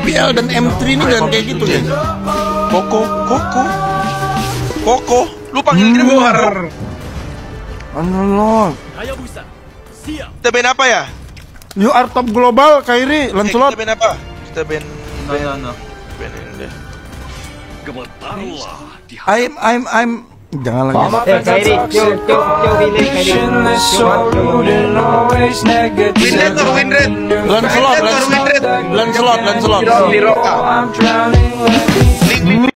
MPL dan M3 ini jangan kayak gitu guys. Koko, lu panggil Gregor. Analog. Kita band apa ya? You are top global, Kairi, Lancelot. Kita band apa? Kita band No. band ini deh. I'm jangan lagi. Kairi, coba pilih Kairi. Windred or Windred? Lancelot. Di Roka.